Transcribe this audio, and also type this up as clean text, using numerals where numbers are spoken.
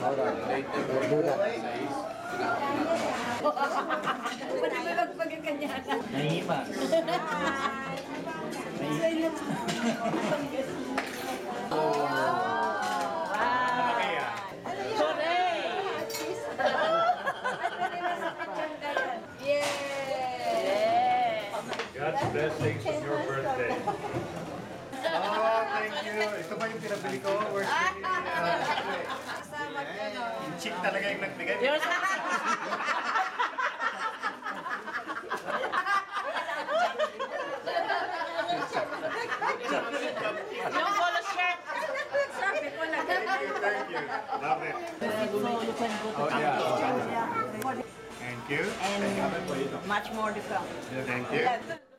Hold on. We'll do that. Nahimas. God's blessings on your birthday. Oh, thank you. Ito ba yung pinabili ko? Where's yung chick talaga yung nagbigay. Yung polo shirt. Thank you. Love it. Oh, yeah. Thank you. And much more to come. Thank you.